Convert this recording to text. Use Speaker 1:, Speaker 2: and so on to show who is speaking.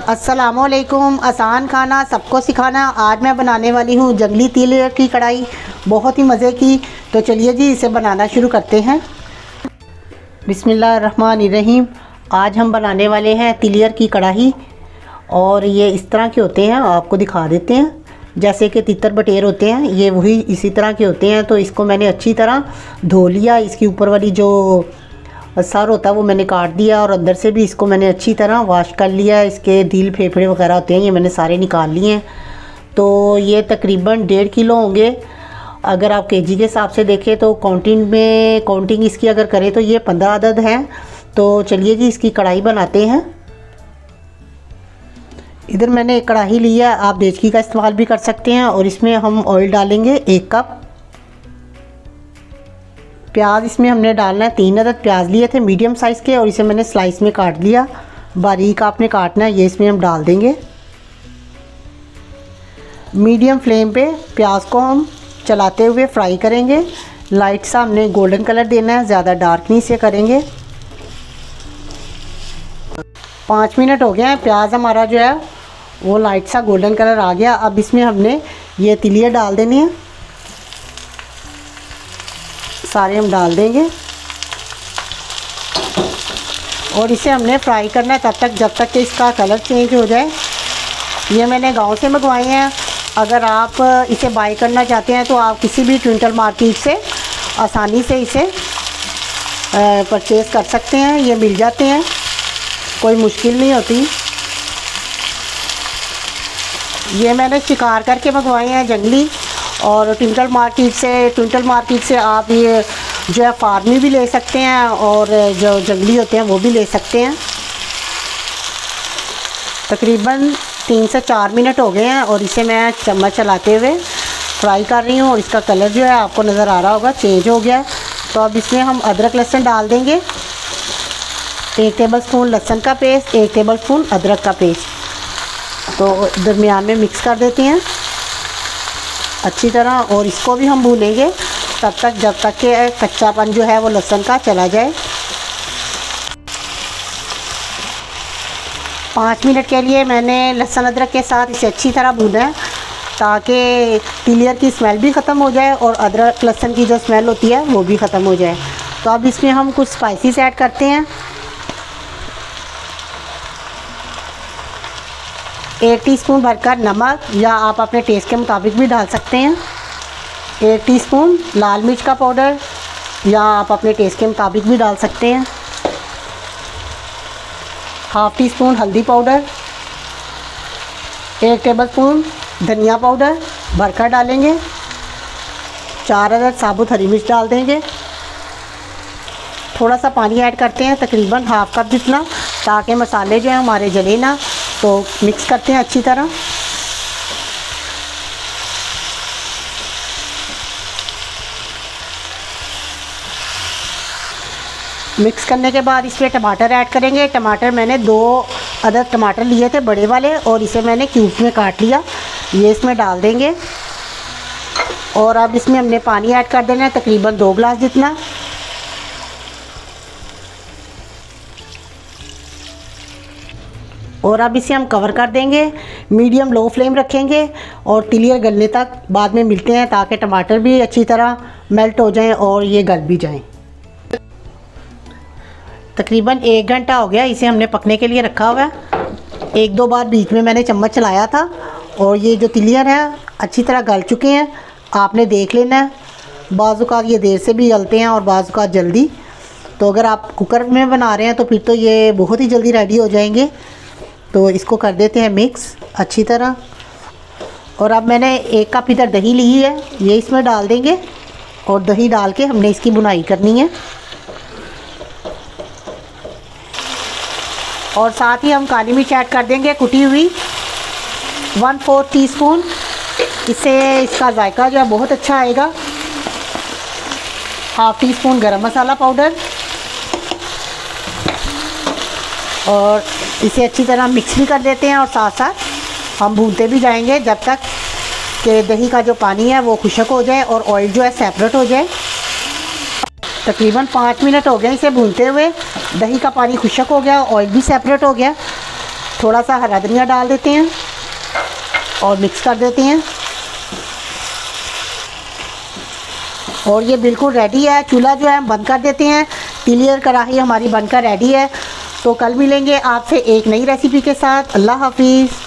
Speaker 1: अस्सलामुअलैकुम। आसान खाना सबको सिखाना। आज मैं बनाने वाली हूँ जंगली तिल की कढ़ाई, बहुत ही मज़े की। तो चलिए जी इसे बनाना शुरू करते हैं। बिस्मिल्लाहिर्रहमानिर्रहीम। आज हम बनाने वाले हैं तिलियर की कढ़ाई, और ये इस तरह के होते हैं। आपको दिखा देते हैं, जैसे कि तितर बटेर होते हैं, ये वही इसी तरह के होते हैं। तो इसको मैंने अच्छी तरह धो लिया। इसकी ऊपर वाली जो सर होता है वो मैंने काट दिया, और अंदर से भी इसको मैंने अच्छी तरह वॉश कर लिया। इसके दिल फेफड़े वगैरह होते हैं, ये मैंने सारे निकाल लिए हैं। तो ये तकरीबन 1.5 किलो होंगे। अगर आप केजी के हिसाब से देखें तो काउंटिंग इसकी अगर करें तो ये 15 अदद हैं। तो चलिए जी इसकी कढ़ाई बनाते हैं। इधर मैंने एक कढ़ाई ली है, आप देचकी का इस्तेमाल भी कर सकते हैं। और इसमें हम ऑयल डालेंगे 1 कप। प्याज इसमें हमने डालना है, 3 अदद प्याज लिए थे मीडियम साइज़ के, और इसे मैंने स्लाइस में काट लिया। बारीक आपने काटना है। ये इसमें हम डाल देंगे। मीडियम फ्लेम पे प्याज को हम चलाते हुए फ्राई करेंगे। लाइट सा हमने गोल्डन कलर देना है, ज़्यादा डार्क नहीं से करेंगे। 5 मिनट हो गए हैं, प्याज हमारा जो है वो लाइट सा गोल्डन कलर आ गया। अब इसमें हमने ये तिलिया डाल देनी है, सारे हम डाल देंगे। और इसे हमने फ्राई करना है तब तक जब तक कि इसका कलर चेंज हो जाए। ये मैंने गांव से मंगवाए हैं। अगर आप इसे बाय करना चाहते हैं तो आप किसी भी ट्विंटल मार्केट से आसानी से इसे परचेज़ कर सकते हैं। ये मिल जाते हैं, कोई मुश्किल नहीं होती। ये मैंने शिकार करके मंगवाए हैं जंगली, और ट्विंटल मार्केट से आप ये जो है फार्मी भी ले सकते हैं, और जो जंगली होते हैं वो भी ले सकते हैं। तकरीबन 3 से 4 मिनट हो गए हैं, और इसे मैं चम्मच चलाते हुए फ्राई कर रही हूँ। और इसका कलर जो है आपको नज़र आ रहा होगा चेंज हो गया है। तो अब इसमें हम अदरक लहसुन डाल देंगे। 1 टेबलस्पून लहसुन का पेस्ट, 1 टेबलस्पून अदरक का पेस्ट। तो दरमियान में मिक्स कर देते हैं अच्छी तरह, और इसको भी हम भूनेंगे तब तक जब तक कि कच्चापन जो है वो लहसुन का चला जाए। 5 मिनट के लिए मैंने लहसुन अदरक के साथ इसे अच्छी तरह भूना है, ताकि तिलियर की स्मेल भी ख़त्म हो जाए और अदरक लहसुन की जो स्मेल होती है वो भी ख़त्म हो जाए। तो अब इसमें हम कुछ स्पाइसेस ऐड करते हैं। 1 टीस्पून भरकर नमक, या आप अपने टेस्ट के मुताबिक भी डाल सकते हैं। 1 टीस्पून लाल मिर्च का पाउडर, या आप अपने टेस्ट के मुताबिक भी डाल सकते हैं। 1/2 टीस्पून हल्दी पाउडर, 1 टेबलस्पून धनिया पाउडर भरकर डालेंगे। 4 अदद साबुत हरी मिर्च डाल देंगे। थोड़ा सा पानी ऐड करते हैं, तकरीबन 1/2 कप जितना, ताकि मसाले जो हैं हमारे जले ना। तो मिक्स करते हैं अच्छी तरह। मिक्स करने के बाद इसमें टमाटर ऐड करेंगे। टमाटर मैंने 2 अदद टमाटर लिए थे बड़े वाले, और इसे मैंने क्यूब्स में काट लिया। ये इसमें डाल देंगे, और अब इसमें हमने पानी ऐड कर देना है, तकरीबन 2 गिलास जितना। और अब इसे हम कवर कर देंगे, मीडियम लो फ्लेम रखेंगे, और तिलियर गलने तक बाद में मिलते हैं, ताकि टमाटर भी अच्छी तरह मेल्ट हो जाएं और ये गल भी जाएं। तकरीबन 1 घंटा हो गया इसे हमने पकने के लिए रखा हुआ है। 1-2 बार बीच में मैंने चम्मच चलाया था, और ये जो तिलियर हैं अच्छी तरह गल चुके हैं। आपने देख लेना है, बाज़ औक़ात ये देर से भी गलते हैं और बाज़ औक़ात जल्दी। तो अगर आप कुकर में बना रहे हैं तो फिर तो ये बहुत ही जल्दी रेडी हो जाएंगे। तो इसको कर देते हैं मिक्स अच्छी तरह। और अब मैंने 1 कप इधर दही ली है, ये इसमें डाल देंगे, और दही डाल के हमने इसकी बुनाई करनी है। और साथ ही हम काली मिर्च ऐड कर देंगे कुटी हुई, 1/4 टीस्पून। इससे इसका जायका जो है बहुत अच्छा आएगा। 1/2 टीस्पून गरम मसाला पाउडर, और इसे अच्छी तरह मिक्स भी कर देते हैं। और साथ साथ हम भूनते भी जाएंगे जब तक कि दही का जो पानी है वो खुश्क हो जाए और ऑयल जो है सेपरेट हो जाए। तकरीबन 5 मिनट हो गए इसे भूनते हुए। दही का पानी खुश्क हो गया, ऑयल भी सेपरेट हो गया। थोड़ा सा हरा धनिया डाल देते हैं और मिक्स कर देते हैं। और ये बिल्कुल रेडी है। चूल्हा जो है हम बंद कर देते हैं। तिलियर कढ़ाई हमारी बनकर रेडी है। तो कल मिलेंगे आपसे एक नई रेसिपी के साथ। अल्लाह हाफिज़।